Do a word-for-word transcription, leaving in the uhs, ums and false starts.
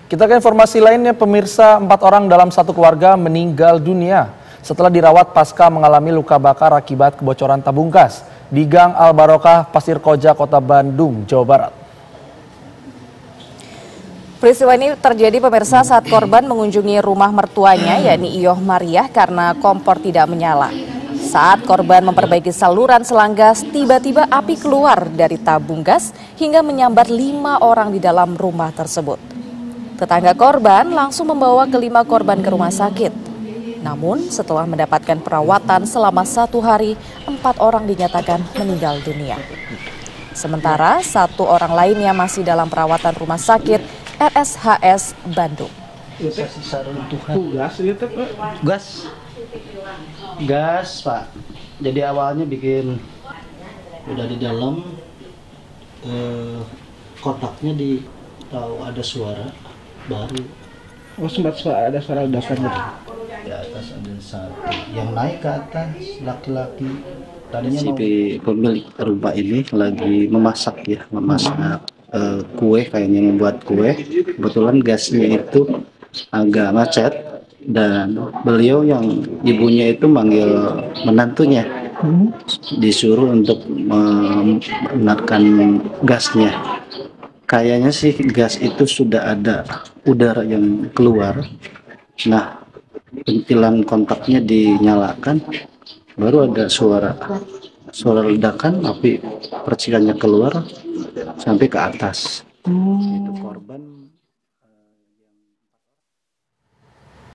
Kita ke informasi lainnya, pemirsa, empat orang dalam satu keluarga meninggal dunia setelah dirawat pasca mengalami luka bakar akibat kebocoran tabung gas di Gang Al Barokah, Pasir Koja, Kota Bandung, Jawa Barat. Peristiwa ini terjadi pemirsa saat korban mengunjungi rumah mertuanya yakni Iyoh Mariah karena kompor tidak menyala. Saat korban memperbaiki saluran selang gas, tiba-tiba api keluar dari tabung gas hingga menyambar lima orang di dalam rumah tersebut. Tetangga korban langsung membawa kelima korban ke rumah sakit. Namun setelah mendapatkan perawatan selama satu hari, empat orang dinyatakan meninggal dunia. Sementara satu orang lainnya masih dalam perawatan rumah sakit R S H S Bandung. Gas, gas, gas, Pak. Jadi awalnya bikin udah di dalam eh, kotaknya di tahu ada suara baru. Oh, sempat ada suara ledakan gitu. Di atas ada satu yang naik ke atas laki-laki. Tadinya Si mau... pemilik rumah ini lagi memasak ya, memasak uh, kue, kayaknya membuat kue. Kebetulan gasnya itu agak macet dan beliau yang ibunya itu manggil menantunya, disuruh untuk memenatkan gasnya. Kayaknya sih gas itu sudah ada udara yang keluar. Nah, ventilan kontaknya dinyalakan, baru ada suara suara ledakan, api percikannya keluar sampai ke atas. Itu korban